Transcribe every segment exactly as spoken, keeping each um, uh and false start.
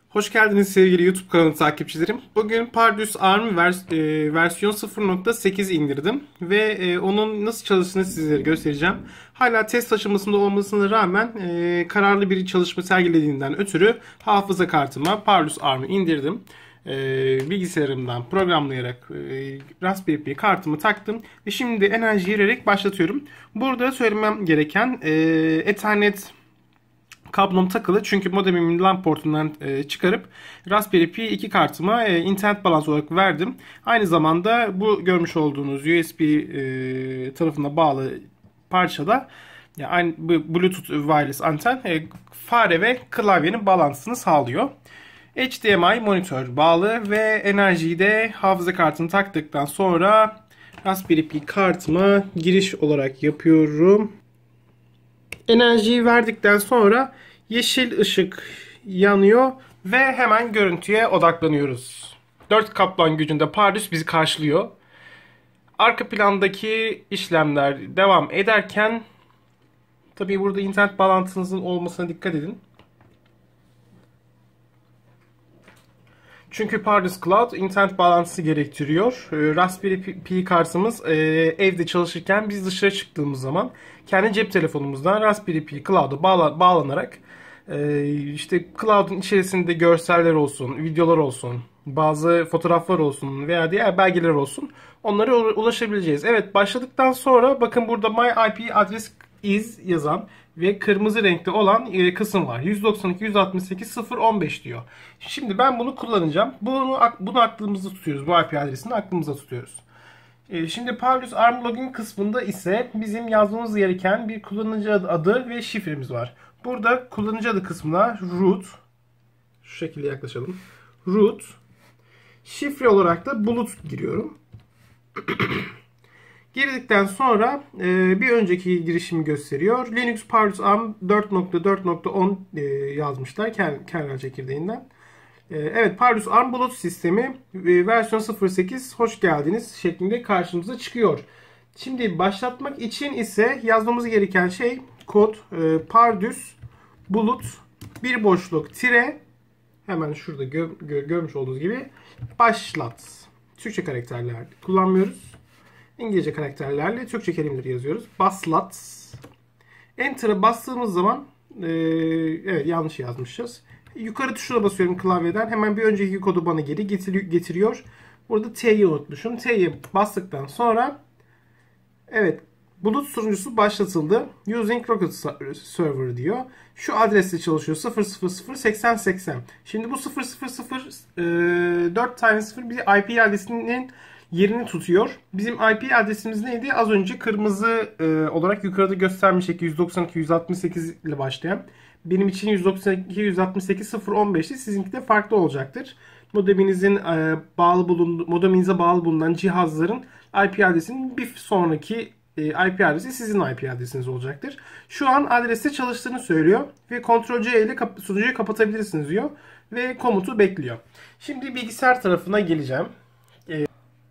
Hoş geldiniz sevgili YouTube kanalı takipçilerim. Bugün Pardus ARM vers e, versiyon sıfır nokta sekiz indirdim ve e, onun nasıl çalıştığını sizlere göstereceğim. Hala test aşamasında olmasına rağmen e, kararlı bir çalışma sergilediğinden ötürü hafıza kartıma Pardus ARM'ı indirdim. E, bilgisayarımdan programlayarak e, Raspberry Pi kartımı taktım ve şimdi enerji vererek başlatıyorum. Burada söylemem gereken e, Ethernet kablom takılı çünkü modemimin LAN portundan e, çıkarıp Raspberry Pi iki kartıma e, internet bağlantısı olarak verdim. Aynı zamanda bu görmüş olduğunuz U S B e, tarafına bağlı parçada yani aynı bu Bluetooth wireless anten e, fare ve klavyenin bağlantısını sağlıyor. H D M I monitör bağlı ve enerjiyi de hafıza kartını taktıktan sonra Raspberry Pi kartıma giriş olarak yapıyorum. Enerjiyi verdikten sonra yeşil ışık yanıyor ve hemen görüntüye odaklanıyoruz. dört kaplan gücünde Pardus bizi karşılıyor. Arka plandaki işlemler devam ederken tabii burada internet bağlantınızın olmasına dikkat edin. Çünkü Pardus Cloud internet bağlantısı gerektiriyor. Raspberry Pi kartımız evde çalışırken biz dışarı çıktığımız zaman kendi cep telefonumuzdan Raspberry Pi Cloud'a bağla bağlanarak işte Cloud'un içerisinde görseller olsun, videolar olsun, bazı fotoğraflar olsun veya diğer belgeler olsun onlara ulaşabileceğiz. Evet, başladıktan sonra bakın burada My I P Address is yazan ve kırmızı renkte olan kısım var. yüz doksan iki nokta yüz altmış sekiz nokta sıfır nokta on beş diyor. Şimdi ben bunu kullanacağım. Bunu, bunu aklımızda tutuyoruz. Bu I P adresini aklımızda tutuyoruz. Şimdi Pardus ARM login kısmında ise bizim yazmamız gereken bir kullanıcı adı ve şifremiz var. Burada kullanıcı adı kısmına root, şu şekilde yaklaşalım. Root, şifre olarak da bulut giriyorum. Girdikten sonra e, bir önceki girişimi gösteriyor. Linux Pardus ARM dört nokta dört nokta on e, yazmışlar kernel çekirdeğinden. E, evet, Pardus ARM bulut sistemi e, versiyon sıfır nokta sekiz hoş geldiniz şeklinde karşımıza çıkıyor. Şimdi başlatmak için ise yazmamız gereken şey kod e, Pardus bulut bir boşluk tire hemen şurada gö gö görmüş olduğunuz gibi başlat. Türkçe karakterler kullanmıyoruz. İngilizce karakterlerle Türkçe kelimeleri yazıyoruz. Baslat. Enter'a bastığımız zaman e, evet yanlış yazmışız. Yukarı tuşuna basıyorum klavyeden. Hemen bir önceki kodu bana geri getiriyor. Burada T'yi unutmuşum. T'yi bastıktan sonra evet, bulut sunucusu başlatıldı. Using Rocket Server diyor. Şu adresle çalışıyor. sıfır sıfır sıfır seksen seksen. Şimdi bu sıfır sıfır sıfır dört tane sıfır bir I P adresinin yerini tutuyor. Bizim I P adresimiz neydi? Az önce kırmızı e, olarak yukarıda göstermiştik. yüz doksan iki nokta yüz altmış sekiz ile başlayan. Benim için yüz doksan iki nokta yüz altmış sekiz nokta sıfır nokta on beş'ti. Sizinki de farklı olacaktır. Modeminizin e, bağlı bulundu, modeminize bağlı bulunan cihazların I P adresinin bir sonraki e, I P adresi sizin I P adresiniz olacaktır. Şu an adreste çalıştığını söylüyor ve Ctrl C ile kap sunucuyu kapatabilirsiniz diyor ve komutu bekliyor. Şimdi bilgisayar tarafına geleceğim. E,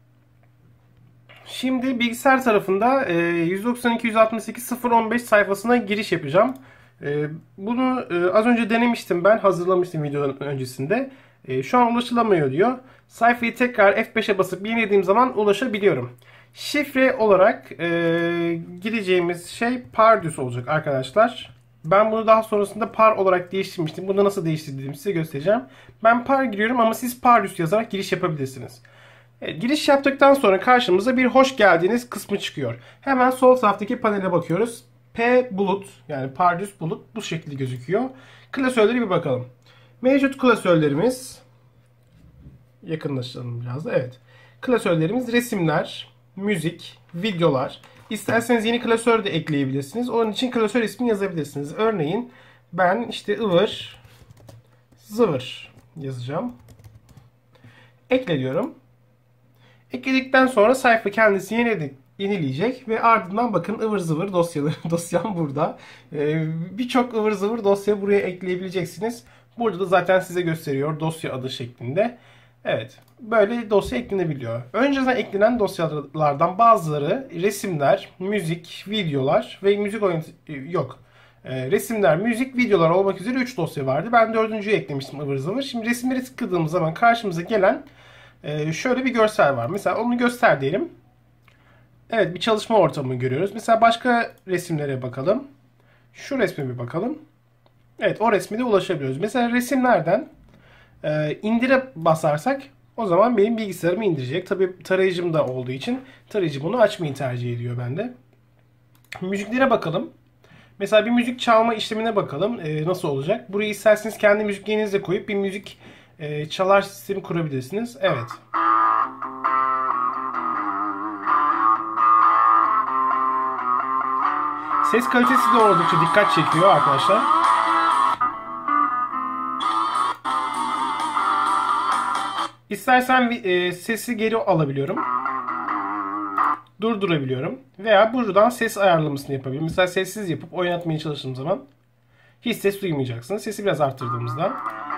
Şimdi bilgisayar tarafında yüz doksan iki nokta yüz altmış sekiz nokta sıfır nokta on beş sayfasına giriş yapacağım. Bunu az önce denemiştim, ben hazırlamıştım videonun öncesinde. Şu an ulaşılamıyor diyor. Sayfayı tekrar F beş'e basıp yenilediğim zaman ulaşabiliyorum. Şifre olarak gireceğimiz şey Pardus olacak arkadaşlar. Ben bunu daha sonrasında Par olarak değiştirmiştim. Bunu nasıl değiştirdiğimi size göstereceğim. Ben Par giriyorum ama siz Pardus yazarak giriş yapabilirsiniz. Evet, giriş yaptıktan sonra karşımıza bir hoş geldiniz kısmı çıkıyor. Hemen sol taraftaki panele bakıyoruz. P bulut yani Pardus bulut bu şekilde gözüküyor. Klasörleri bir bakalım. Mevcut klasörlerimiz, yakınlaştıralım biraz da, evet. Klasörlerimiz resimler, müzik, videolar. İsterseniz yeni klasör de ekleyebilirsiniz. Onun için klasör ismini yazabilirsiniz. Örneğin ben işte ıvır zıvır yazacağım. Ekle diyorum. Ekledikten sonra sayfa kendisi yeniledi, yenileyecek ve ardından bakın ıvır zıvır dosyaları dosyam burada. Ee, Birçok ıvır zıvır dosya buraya ekleyebileceksiniz. Burada da zaten size gösteriyor dosya adı şeklinde. Evet, böyle dosya eklenebiliyor. Önceden eklenen dosyalardan bazıları resimler, müzik, videolar ve müzik oyun yok. e, resimler, müzik, videolar olmak üzere üç dosya vardı. Ben dördüncüyü eklemiştim ıvır zıvır. Şimdi resimleri tıkladığımız zaman karşımıza gelen e, şöyle bir görsel var. Mesela onu göster diyelim. Evet, bir çalışma ortamı görüyoruz. Mesela başka resimlere bakalım. Şu resme bir bakalım. Evet, o resme de ulaşabiliyoruz. Mesela resimlerden e, indire basarsak o zaman benim bilgisayarımı indirecek. Tabi tarayıcım da olduğu için tarayıcı bunu açmayı tercih ediyor bende. Müziklere bakalım. Mesela bir müzik çalma işlemine bakalım. E, nasıl olacak? Burayı isterseniz kendi müziklerinizi koyup bir müzik e, çalar sistemi kurabilirsiniz. Evet. Ses kalitesi de oldukça dikkat çekiyor arkadaşlar. İstersen e, sesi geri alabiliyorum. Durdurabiliyorum. Veya buradan ses ayarlamasını yapabilirim. Mesela sessiz yapıp oynatmaya çalıştığım zaman hiç ses duymayacaksınız. Sesi biraz arttırdığımızda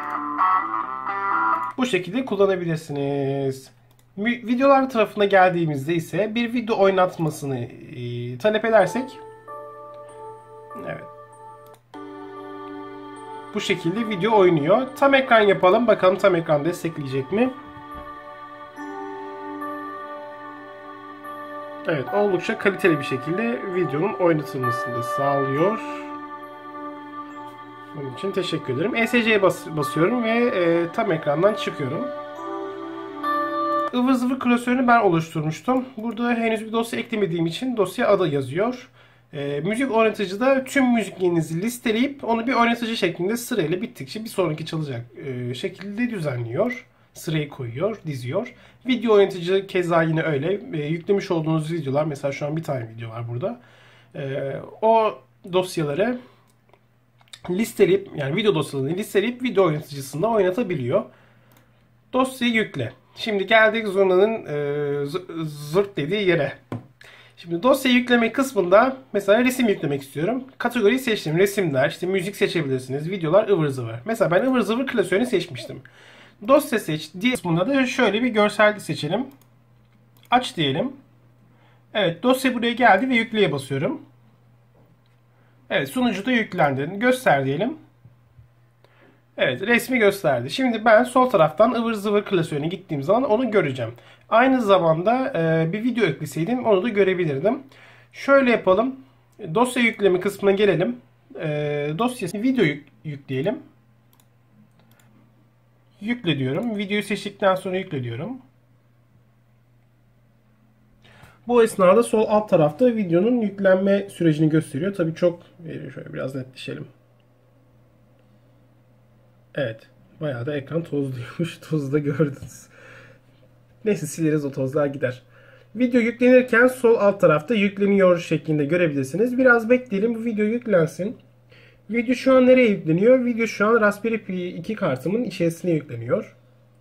bu şekilde kullanabilirsiniz. Videolar tarafına geldiğimizde ise bir video oynatmasını e, talep edersek evet. Bu şekilde video oynuyor. Tam ekran yapalım. Bakalım tam ekran destekleyecek mi? Evet, oldukça kaliteli bir şekilde videonun oynatılmasını da sağlıyor. Bunun için teşekkür ederim. E S C'ye bas basıyorum ve e, tam ekrandan çıkıyorum. Ivır zıvır klasörünü ben oluşturmuştum. Burada henüz bir dosya eklemediğim için dosya adı yazıyor. E, müzik oynatıcıda tüm müziklerinizi listeleyip onu bir oynatıcı şeklinde sırayla bittikçe bir sonraki çalacak e, şekilde düzenliyor. Sırayı koyuyor, diziyor. Video oynatıcı keza yine öyle. E, yüklemiş olduğunuz videolar, mesela şu an bir tane video var burada. E, o dosyaları listeleyip, yani video dosyalarını listeleyip video oynatıcısında oynatabiliyor. Dosyayı yükle. Şimdi geldik zurnanın e, zırt dediği yere. Şimdi dosya yükleme kısmında mesela resim yüklemek istiyorum. Kategoriyi seçtim. Resimler, işte müzik seçebilirsiniz. Videolar, ıvır zıvır. Mesela ben ıvır zıvır klasörünü seçmiştim. Dosya seç diye kısmında da şöyle bir görsel seçelim. Aç diyelim. Evet, dosya buraya geldi ve yükleye basıyorum. Evet, sunucuda yüklendi. Göster diyelim. Evet, resmi gösterdi. Şimdi ben sol taraftan ıvır zıvır klasörüne gittiğim zaman onu göreceğim. Aynı zamanda e, bir video ekleseydim onu da görebilirdim. Şöyle yapalım. Dosya yükleme kısmına gelelim. E, dosyası video yük, yükleyelim. Yükle diyorum. Videoyu seçtikten sonra yükle diyorum. Bu esnada sol alt tarafta videonun yüklenme sürecini gösteriyor. Tabii çok, şöyle biraz netleşelim. Evet. Bayağı da ekran tozluymuş. Tozu da gördünüz. Neyse, sileriz, o tozlar gider. Video yüklenirken sol alt tarafta yükleniyor şeklinde görebilirsiniz. Biraz bekleyelim, bu video yüklensin. Video şu an nereye yükleniyor? Video şu an Raspberry Pi iki kartımın içerisine yükleniyor.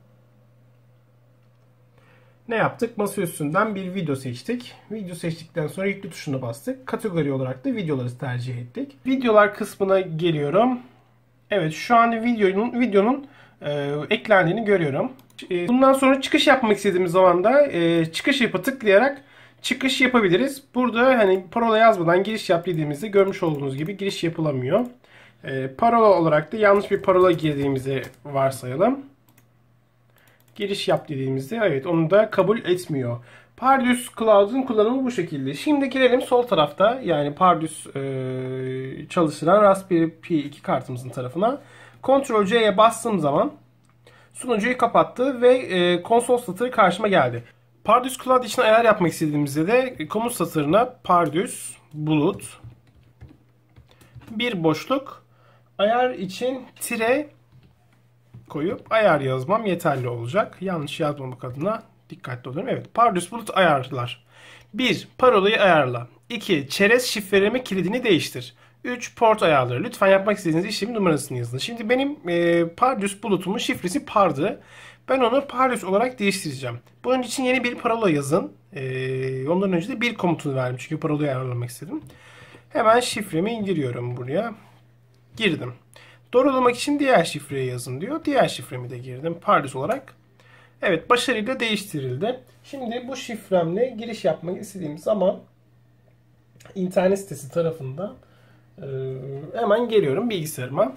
Ne yaptık? Masaüstünden bir video seçtik. Video seçtikten sonra yüklü tuşuna bastık. Kategori olarak da videoları tercih ettik. Videolar kısmına geliyorum. Evet, şu an videonun videonun e, eklendiğini görüyorum. E, bundan sonra çıkış yapmak istediğimiz zaman da e, çıkış yapı tıklayarak çıkış yapabiliriz. Burada hani parola yazmadan giriş yap dediğimizde görmüş olduğunuz gibi giriş yapılamıyor. E, parola olarak da yanlış bir parola girdiğimizi varsayalım. Giriş yap dediğimizde evet, onu da kabul etmiyor. Pardus Cloud'un kullanımı bu şekilde. Şimdi gelelim sol tarafta, yani Pardus e, çalıştıran Raspberry Pi iki kartımızın tarafına. Ctrl C'ye bastığım zaman sunucuyu kapattı ve e, konsol satırı karşıma geldi. Pardus Cloud için ayar yapmak istediğimizde de komut satırına Pardus bulut bir boşluk ayar için tire koyup ayar yazmam yeterli olacak. Yanlış yazmamak adına dikkatli olun. Evet, Pardus bulut ayarlar. bir. Parolayı ayarla. iki. Çerez şifreleme kilidini değiştir. üç. Port ayarları. Lütfen yapmak istediğiniz işlemin numarasını yazın. Şimdi benim e, Pardus bulutumun şifresi Par'dı. Ben onu Pardus olarak değiştireceğim. Bunun için yeni bir parola yazın. E, ondan önce de bir komutunu verdim. Çünkü parolayı ayarlamak istedim. Hemen şifremi indiriyorum buraya. Girdim. Doğrulamak için diğer şifreyi yazın diyor. Diğer şifremi de girdim Pardus olarak. Evet, başarıyla değiştirildi. Şimdi bu şifremle giriş yapmak istediğim zaman internet sitesi tarafında Ee, hemen geliyorum bilgisayarıma.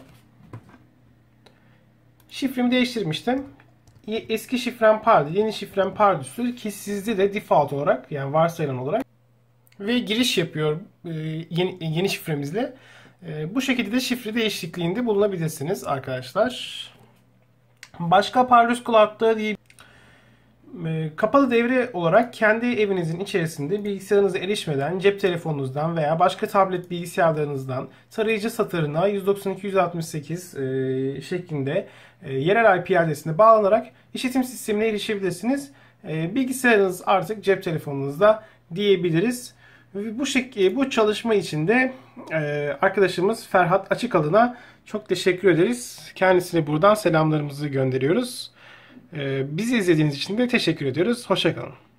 Şifremi değiştirmiştim. Eski şifrem Pardi, yeni şifrem Pardüs'tür ki sizde de default olarak, yani varsayılan olarak ve giriş yapıyorum e, yeni, yeni şifremizle. E, bu şekilde de şifre değişikliğinde bulunabilirsiniz arkadaşlar. Başka Pardus Cloud'da değil, e, kapalı devre olarak kendi evinizin içerisinde bilgisayarınıza erişmeden cep telefonunuzdan veya başka tablet bilgisayarlarınızdan tarayıcı satırına yüz doksan iki nokta yüz altmış sekiz e, şeklinde e, yerel I P adresine bağlanarak işletim sistemine erişebilirsiniz. E, bilgisayarınız artık cep telefonunuzda diyebiliriz. Bu şekilde bu çalışma için de e, arkadaşımız Ferhat Açıkalın'a çok teşekkür ederiz. Kendisine buradan selamlarımızı gönderiyoruz. E, bizi izlediğiniz için de teşekkür ediyoruz. Hoşça kalın.